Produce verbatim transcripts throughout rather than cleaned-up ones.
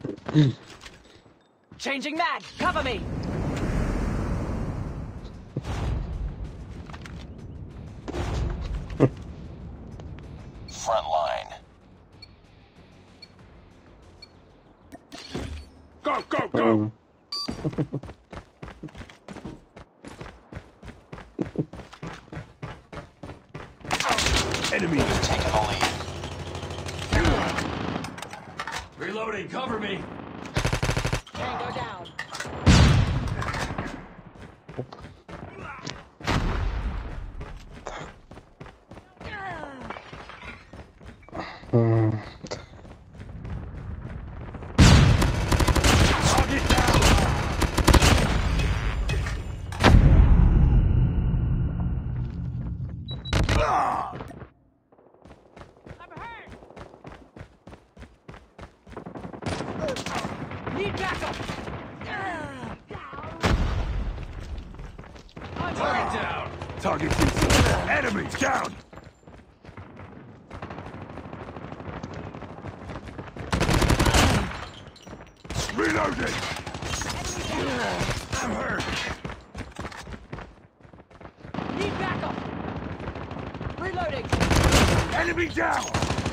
Changing mag! Cover me! Front line. Go, go, go! Enemy We've taken the lead. reloading. Cover me. Tango down. Target down. I'm hurt! Need backup! I'm Target hurt! down. Target defeated. Enemies down. Reloading. I'm hurt. Need backup! Reloading! Enemy down.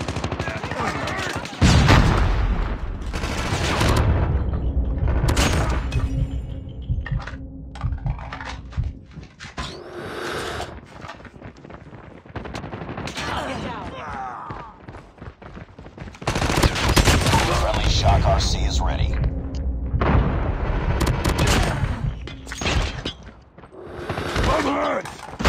Get down! Friendly Shock R C is ready. I'm hurt.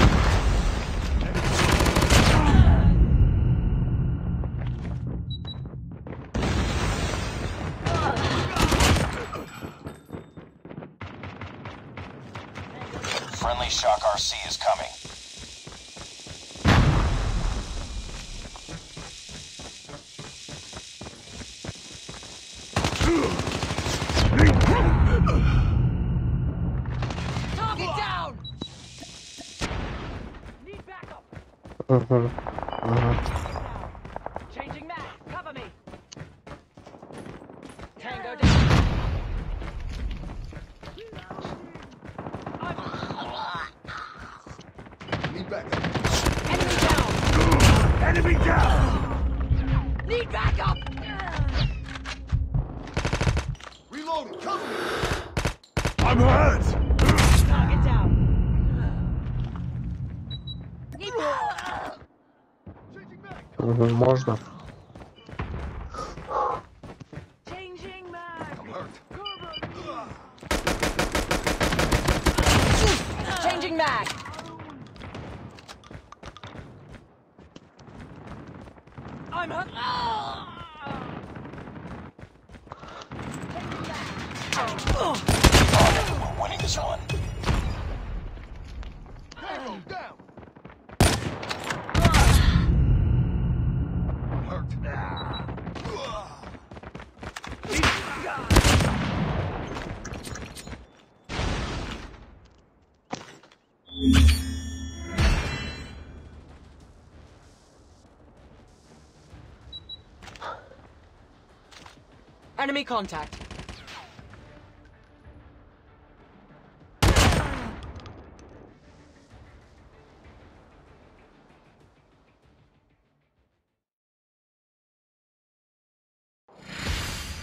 Friendly Shock R C is coming. Target down! Need backup! Changing mag! Cover me! Tango down! Need back. Enemy down! Enemy down. Need backup! Reloading. Cover me. I'm hurt. Target down! Need backup! Changing back. Можно. Changing mag! I'm hurt. Changing mag! I'm hurt! We're winning this one. Tango down. I'm hurt. Enemy contact.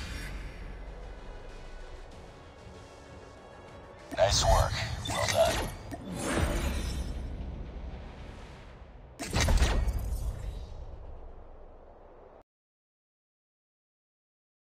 Nice work. Well done.